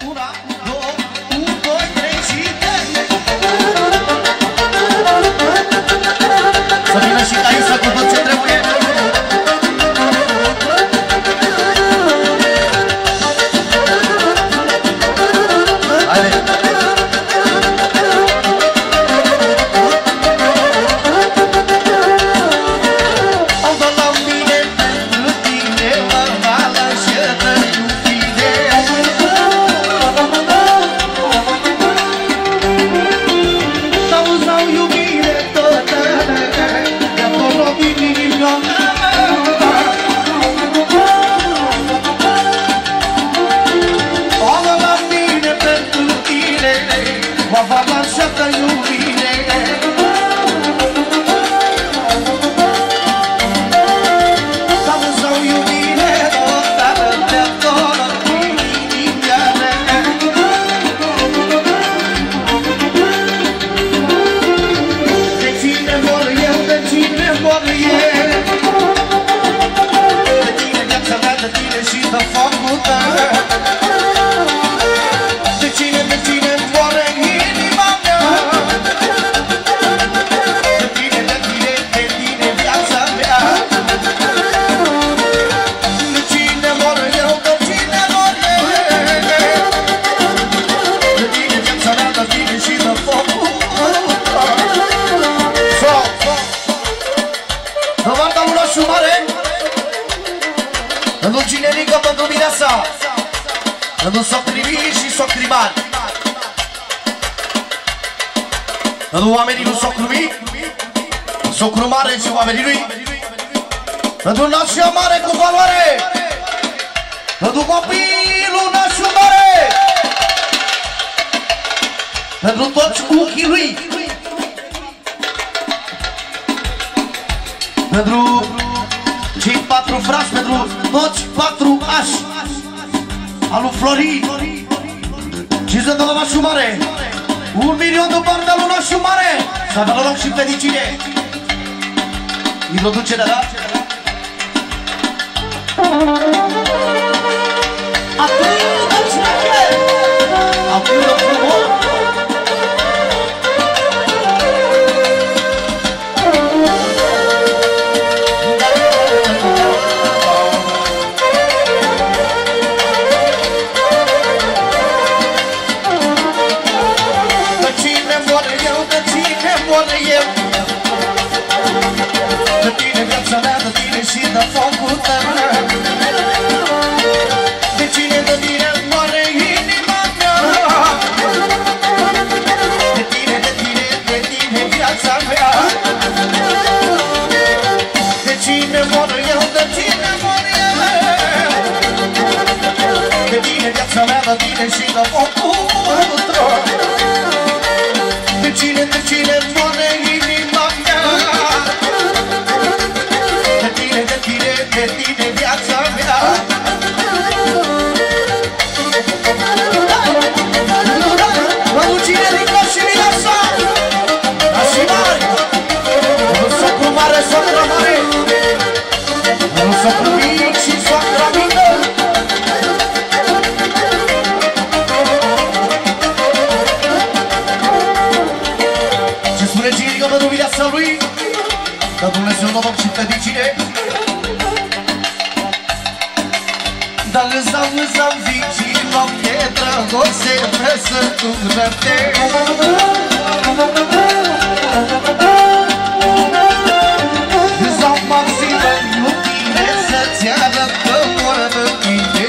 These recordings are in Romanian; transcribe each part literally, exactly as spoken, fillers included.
două, unu, doi, trei și deci. Să vină și Caisa cu tot ce trebuie. Pentru socrimii și socrimani, pentru oamenii lui socrumii, socru mare și oamenii lui, pentru nașul mare cu valoare, pentru copilul nașul mare, pentru toți cuchii lui, pentru cei patru frați, pentru toți patru ași al lui Florin, cincizeci de la nașul mare, un milion de bani de la nașul mare, să avea loc și fericire. Introducerea, da? Atât de șmecher, atât de frumos. De tine viața mea, de tine și de focul tău. De cine, de tine moare inima mea. De tine, de tine, de tine viața mea. De cine mor eu, de cine mor eu. De tine viața mea, de tine și de focul tău. De cine, de cine moare inima mea. De tine, de tine, de tine viața mea. Mă duc cine ridică și viața. Așa mare. Nu socru mare, socra mare. Nu socru mic și socra mică. Pentru viața lui, că Dumnezeu noroc și fericire. Dar îți dau, îți dau zi și noapte, dragoste pe să tu răbde. Îți dau maximă iubire să-ți arăt că mor de tine.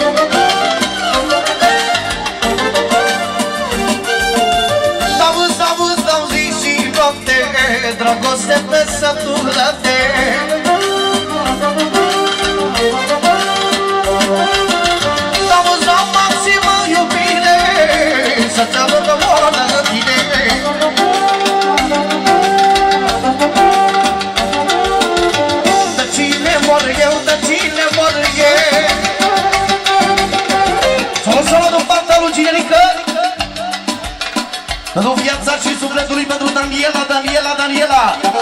Dar îți dau, îți dau zi și noapte, dragoste pe sătul răbde. Dau-ți dau maximă iubire să-ți arăt că mor de tine. De cine mor eu, de cine mor eu. Să-l sală de partea lui Ginerică. Pentru viața și sufletul lui, pentru Daniela, Daniela, Daniela.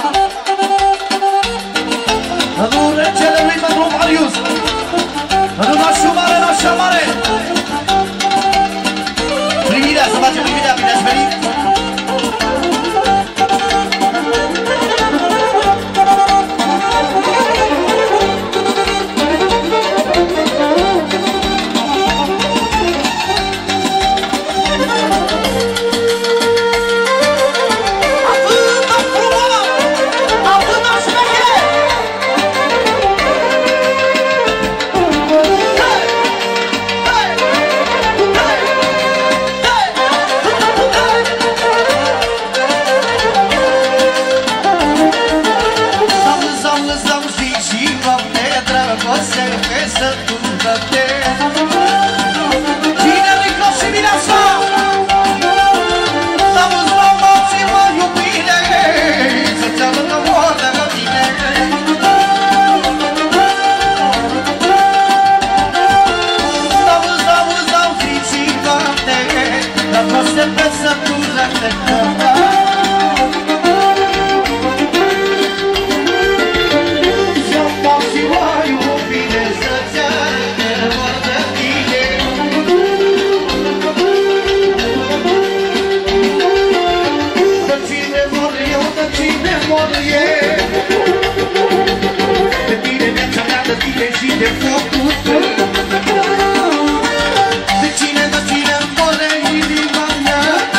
Pentru regele lui, pentru Marius. Pentru nașul mare, nașa mare. de focul tău. De cine, de cine more inima mea?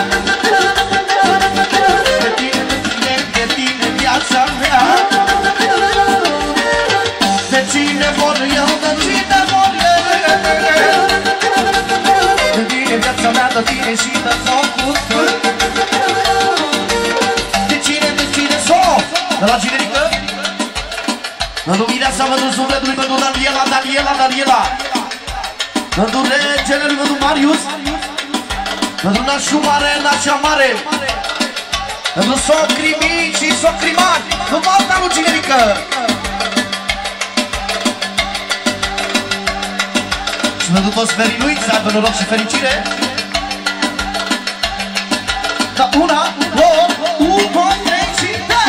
De tine, de tine, de tine viața mea. De cine mor eu, de cine mor eu? De tine viața mea, de tine și de focul tău. De cine, de cine s-o? De la generică? Pentru Mireasa, pentru sufletului, pentru Daniela, Daniela, Daniela. Pentru regele lui, pentru Marius. Pentru nașul mare, nașa mare. Pentru socrii mici și socrii mari. Pentru alta lui generică. Și pentru toți ferii lui, să aibă noroc și fericire. Da, una, două, unu, doi, trei și dai!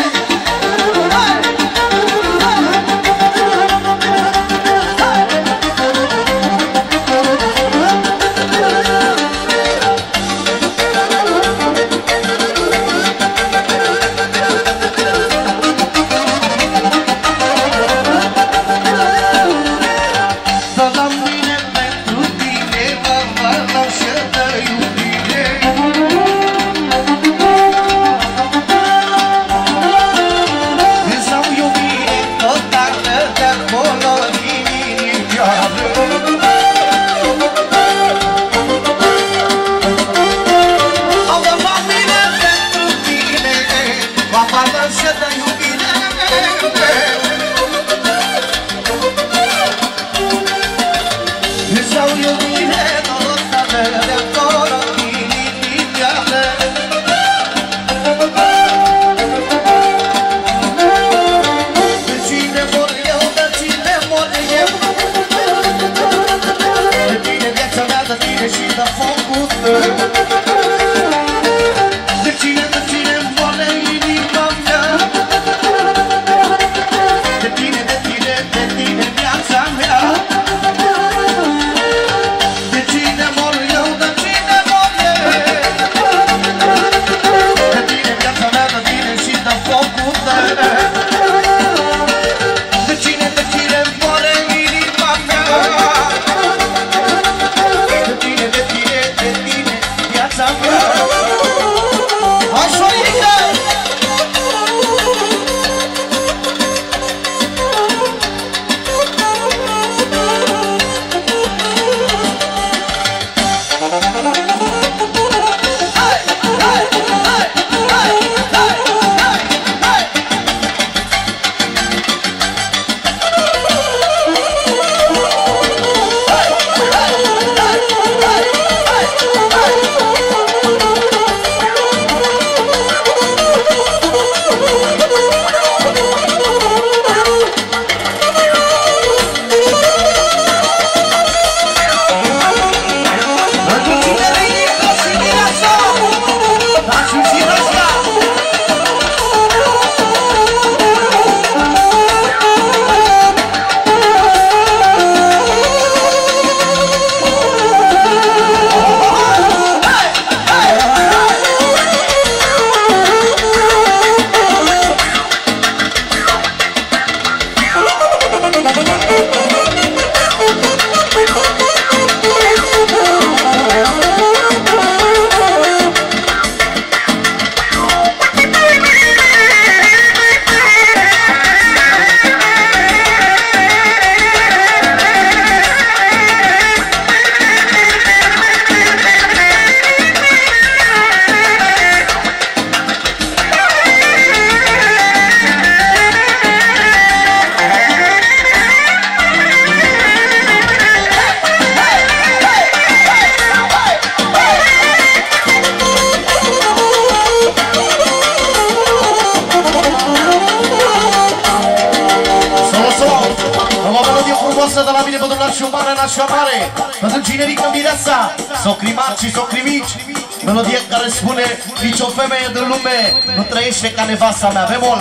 de la mine pentru nașul mare, nașul mare, pentru generică Mireasa, socrii mari și socrii mici. Melodie care spune: nici o femeie din lume nu trăiește ca nevasta mea. Bemol.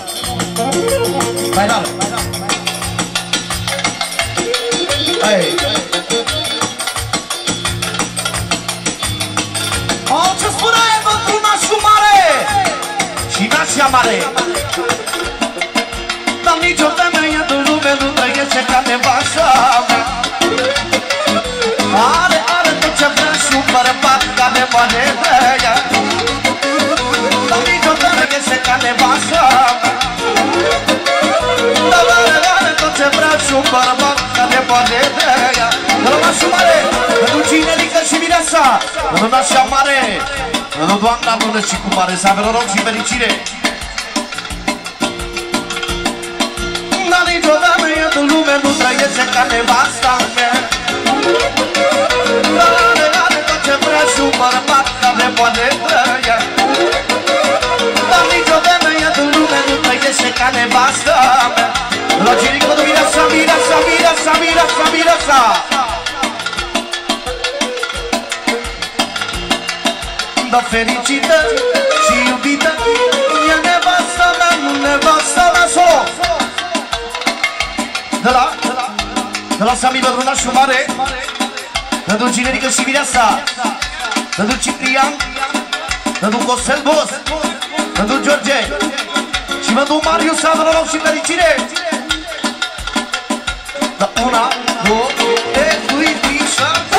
Mai tare. Hai. O, ce spune pentru nașul mare și nașa mare. Dar nici o femeie din lume nu trăiește ca nevasta bărbat ca de poate de ea. Pentru nașul mare, pentru cinerică și mireasa, pentru nașa mare, pentru doamna bună și cu mare, să avem noroc și fericire. Dar nicio femeie din lume nu trăiește ca nevasta mea. Dar are tot ce vrea și un bărbat ca de poate de ea. Dar nicio femeie din lume nu trăiește ca nevasta mea. Rogerico de mireasa, mireasa, mireasa, mireasa, mireasa. Dar fericită și iubită e nevasta mea, nu nevasta mea. Solo! De la, de la Sami pentru nașul mare, pentru Cinerică și mireasa, pentru Ciprian, pentru Costel Bos, pentru George și pentru Marius, să avem noroc și fericire. Da, una, două, trei, trei, șapte.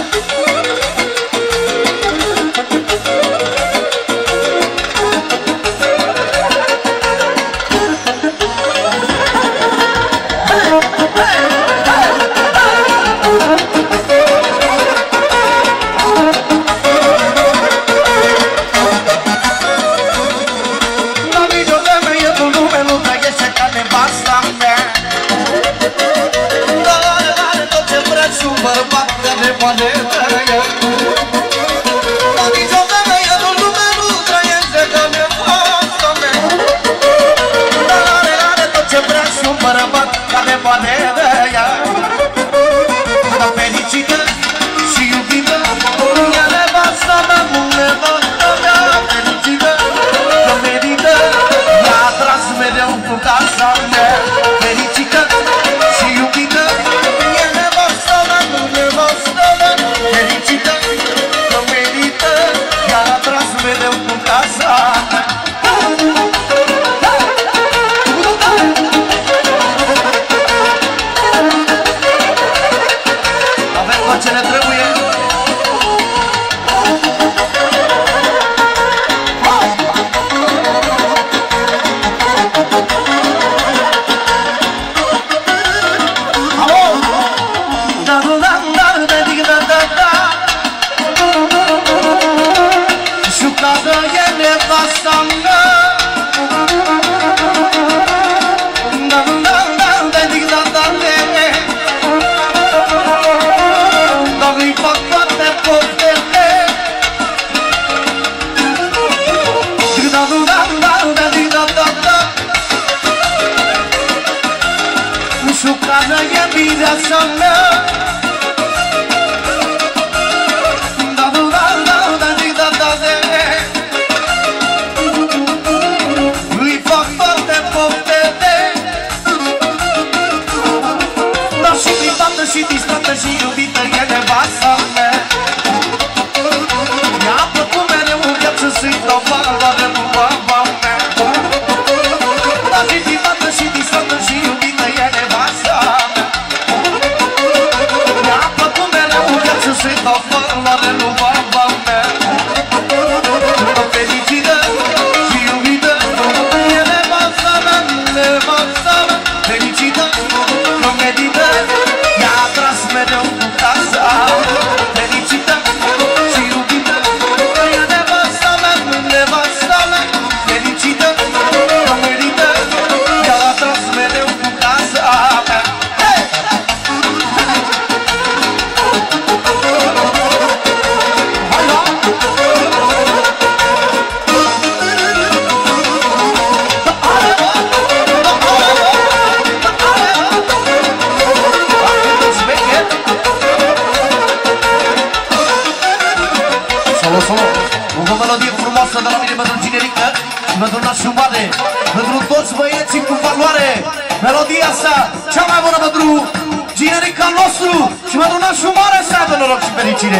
Melodia asta, cea mai bună pentru Ginerica nostru și pentru nașul mare, să avem noroc și fericire.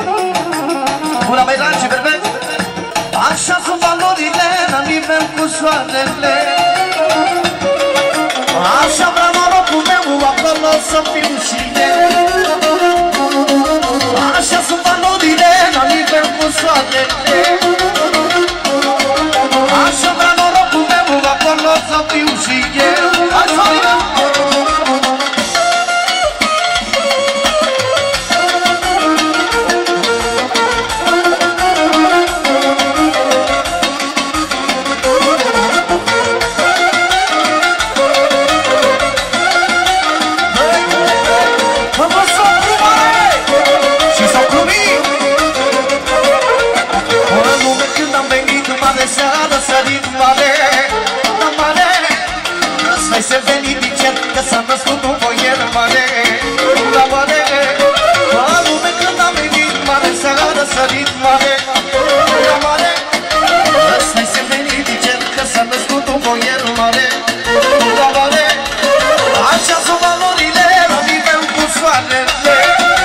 Una mai dragi și berbec. Așa sunt valorile la nivel cu soarele. Așa vrea norocul meu, acolo să fiu și eu. Așa sunt valorile la nivel cu soarele. Așa vrea norocul meu, acolo să fiu și eu. Așa vrea. răsărit mare, la mare. Ăsta-i semenit, dice că s-a născut un boier mare, la mare. Așa sunt valorile la nivel cu soarele.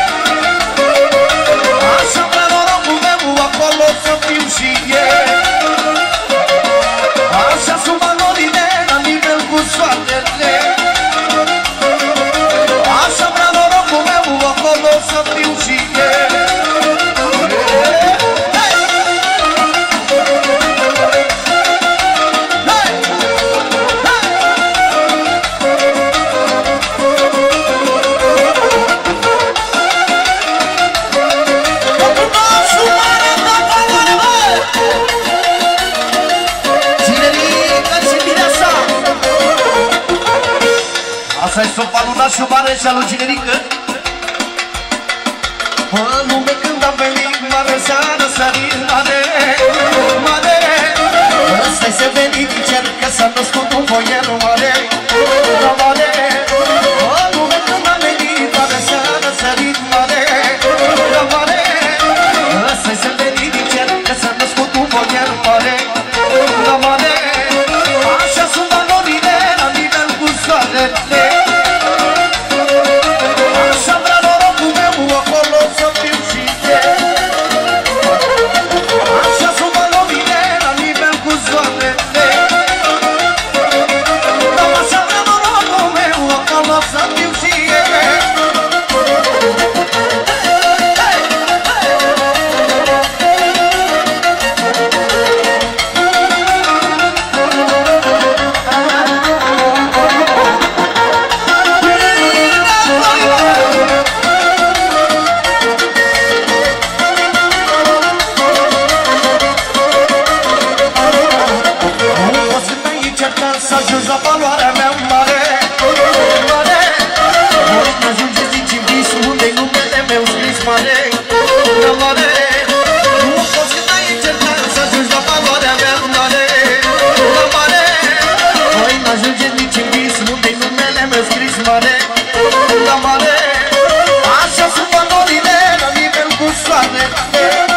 Așa vrea norocul meu acolo să fiu și eu. Așa sunt valorile la nivel cu soarele. Așa vrea norocul meu acolo să fiu și eu. Asta-i sopa lui Nașu Mare și alu Ginerică. Pă lume când am venit mare, s-a răsărit mare, mare. Ăsta-i sevenit, cer că s-a născut un boier mare, mare. Pă lume când am venit mare, s-a răsărit mare, mare. Ăsta-i sevenit, cer că s-a născut un boier mare, mare. Așa sunt valorile la nivel cu soarele. Să ajungi la valoarea mea mare, mare. Voi n-ajungeți nici în vis unde-i numele meu scris mare, mare. Nu poți când ai încercat să ajungi la valoarea mea mare, mare. Voi n-ajungeți nici în vis unde-i numele meu scris mare, mare. Așa sunt valorile la nivel cu soarele.